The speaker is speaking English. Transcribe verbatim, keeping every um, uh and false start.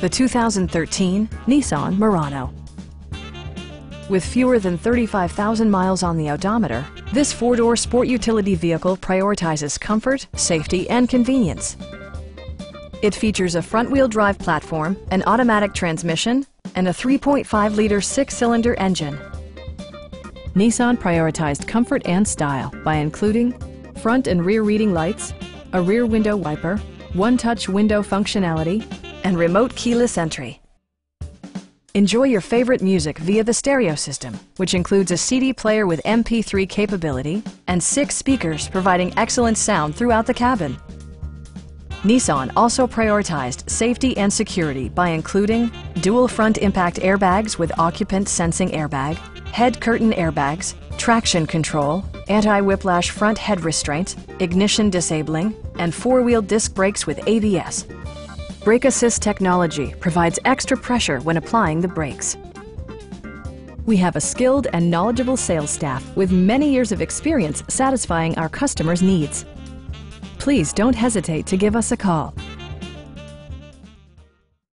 the two thousand thirteen Nissan Murano. With fewer than thirty-five thousand miles on the odometer, this four-door sport utility vehicle prioritizes comfort, safety, and convenience. It features a front-wheel drive platform, an automatic transmission, and a three point five liter six-cylinder engine. Nissan prioritized comfort and style by including front and rear reading lights, a rear window wiper, one-touch window functionality, and remote keyless entry. Enjoy your favorite music via the stereo system, which includes a C D player with M P three capability and six speakers providing excellent sound throughout the cabin. Nissan also prioritized safety and security by including dual front impact airbags with occupant sensing airbag, head curtain airbags, traction control, anti-whiplash front head restraints, ignition disabling, and four-wheel disc brakes with A B S. Brake Assist technology provides extra pressure when applying the brakes. We have a skilled and knowledgeable sales staff with many years of experience satisfying our customers' needs. Please don't hesitate to give us a call.